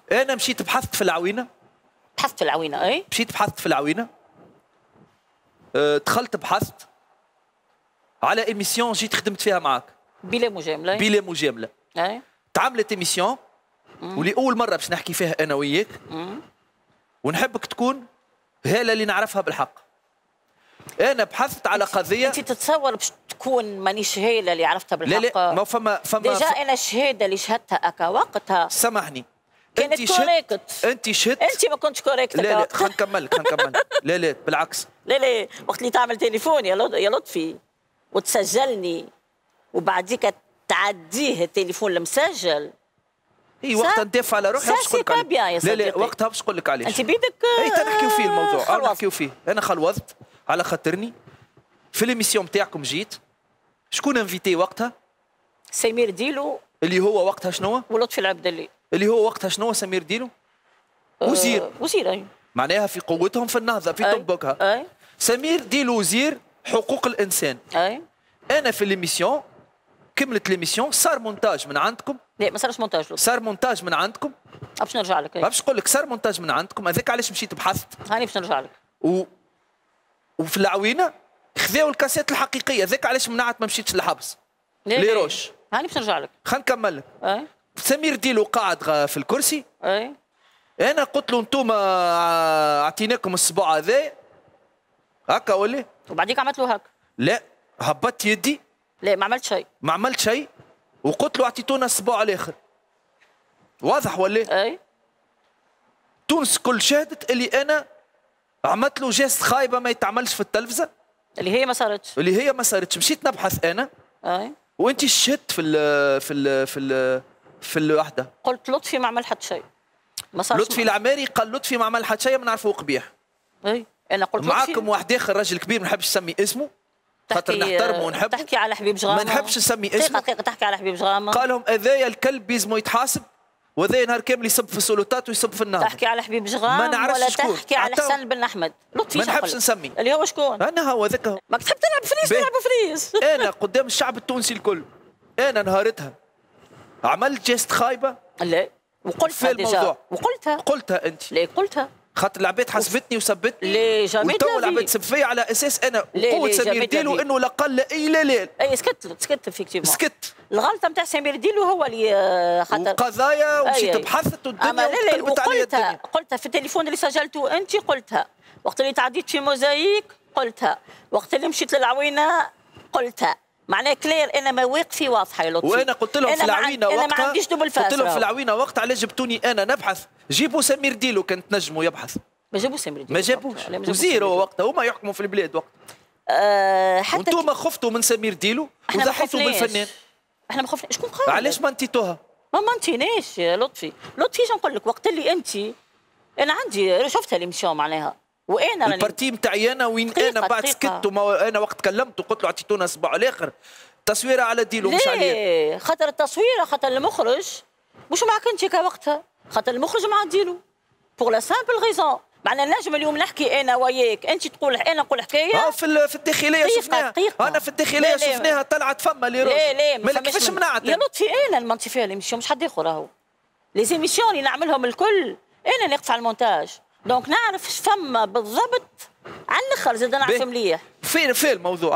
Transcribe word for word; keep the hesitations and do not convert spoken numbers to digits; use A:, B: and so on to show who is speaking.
A: انا مشيت بحثت في العوينه.
B: بحثت في العوينه اي؟
A: مشيت بحثت في العوينه. أه دخلت بحثت على ايميسيون جيت خدمت فيها معاك.
B: بلا مجامله.
A: بلا مجامله.
B: اي.
A: تعملت ايميسيون ولأول مرة باش نحكي فيها أنا وياك، ونحبك تكون هالة اللي نعرفها بالحق. أنا بحثت على قضية.
B: أنت تتصور باش تكون مانيش هالة اللي عرفتها بالحق؟
A: لا لا ما فما فما
B: ديجا أنا الشهادة اللي شهدتها أكا وقتها
A: سامحني
B: كانت كوريكت.
A: أنت شهدت.
B: أنت ما كنتش كوريكت.
A: لا لا خلينا نكمل خلينا نكمل. لا لا بالعكس.
B: لا لا وقت اللي تعمل تليفون يا لطفي وتسجلني وبعديك تعديه التليفون المسجل.
A: اي وقتها ندافع على روحي باش نقول لك عليه. لا لا وقتها باش نقول لك علاش.
B: انت بيدك
A: اي تنحكيو فيه الموضوع. انا نحكيو فيه. انا خلوضت على خاطرني في ليميسيون نتاعكم جيت. شكون انفيتي وقتها؟
B: سمير ديلو.
A: اللي هو وقتها شنو؟
B: ولطفي العبدلي.
A: اللي هو وقتها شنو سمير ديلو؟ وزير.
B: أه وزير اي.
A: معناها في قوتهم في النهضه في طبقها.
B: اي.
A: سمير ديلو وزير حقوق الانسان.
B: اي.
A: انا في ليميسيون كملت ليميسيون صار مونتاج من عندكم.
B: لا ما صارش مونتاج.
A: صار مونتاج من عندكم.
B: باش نرجع لك.
A: باش نقول لك صار مونتاج من عندكم. هذاك علاش مشيت بحثت.
B: هاني باش نرجع لك.
A: و... وفي العوينه خذاو الكاسيت الحقيقيه. ذاك علاش منعت ما مشيتش للحبس. لي روش.
B: هاني باش نرجع لك.
A: خلينا نكمل لك.
B: اي.
A: سمير ديلو قاعد في الكرسي.
B: اي.
A: انا قلت له انتم اعطيناكم الصباع هذا هكا ولا؟
B: وبعديك عملت له هكا.
A: لا هبطت يدي.
B: لا ما عملت شيء.
A: ما عملت شيء وقلت له اعطيتونا الصباع الاخر. واضح ولا؟
B: اي.
A: تونس كل شهدت اللي انا عملت له جيست خايبه ما يتعملش في التلفزه.
B: اللي هي ما صارتش.
A: اللي هي ما صارتش. مشيت نبحث انا.
B: اي.
A: وانت شهدت في ال في ال في ال في الوحده.
B: قلت لطفي ما عمل حتى شيء. ما صارش.
A: لطفي العماري قال لطفي ما عمل حتى شيء ما نعرفوه قبيح.
B: اي انا قلت
A: معاكم واحد اخر راجل كبير ما نحبش نسمي اسمه خاطر نحترمه ونحبه.
B: تحكي على حبيب جغامه.
A: ما نحبش نسمي اسمه.
B: دقيقه دقيقه تحكي على حبيب جغامه.
A: قال لهم هذايا الكلب يلزمو يتحاسب وهذايا نهار كامل يسب في السلطات ويسب في النهضه.
B: تحكي على حبيب جغام
A: ما نعرفش
B: ولا
A: شكون.
B: تحكي على حسن بن احمد. لطفي
A: ما نحبش نسمي.
B: اللي هو شكون؟
A: انا هو ذاك هو.
B: ماك تحب تلعب فريس نلعب فريس.
A: انا قدام الشعب التونسي الكل انا نهارتها عملت جيست خايبه.
B: لا وقلتها ديجا. وقلتها.
A: قلتها انت.
B: لا قلتها.
A: خاطر العباد حسبتني وسبتني.
B: لي جامي
A: وتو العباد تسب فيا على اساس انا قوه سمير ديلو انه لا قال لا اي لا لا.
B: اي سكت سكت افكتيفمون.
A: سكت.
B: الغلطه نتاع سمير ديلو هو اللي خاطر
A: وقضايا ومشيت بحثت والدنيا وقلبت عليا الدنيا.
B: قلتها في التليفون اللي سجلته انت قلتها. وقت اللي تعديت في موزايك قلتها. وقت اللي مشيت للعوينه قلتها. معناها كلير انا مواقفي واضحه يا لطفي.
A: وانا قلت لهم في العوينه وقتها.
B: انا ما عنديش دبل فاس.
A: قلت لهم في العوينه وقتها علاش جبتوني انا نبحث. جيبوا سمير ديلو كان تنجموا يبحث.
B: ما جابوش سمير ديلو.
A: ما جابوش. وزير هو وقتها هما يحكموا في البلاد وقتها.
B: أه حتى
A: وانتم خفتوا من سمير ديلو وضحيتوا بالفنان.
B: احنا ما خفناش. شكون قال؟
A: علاش ما انتيتوها؟
B: ما منتيناش يا لطفي. لطفي شنو نقول لك وقت اللي انت انا عندي شفتها ليمسيون معناها وانا راني
A: البارتي نتاعي انا وين انا بعد سكت وما انا وقت كلمت وقلت له اعطيتونا الصباع الاخر تصويره على ديلو مش عليه.
B: ليه؟ خاطر التصويره خاطر المخرج مش معك انت كوقتها خاطر المخرج مع ديلو بور لا سامبل غيزون. معناها نجم اليوم نحكي انا وياك انت تقول انا نقول حكايه.
A: اه في في الداخليه شفناها. انا في الداخليه شفناها طلعت فما لي روج.
B: لا لا
A: ما كيفاش منعت
B: يا لطفي انا المنطي فيها ليميسيون مش حد اخر راهو. لي زيميسيون اللي نعملهم الكل انا نقف على المونتاج دونك نعرف فما بالضبط على الاخر زاد نعرف مليح.
A: فين فين الموضوع.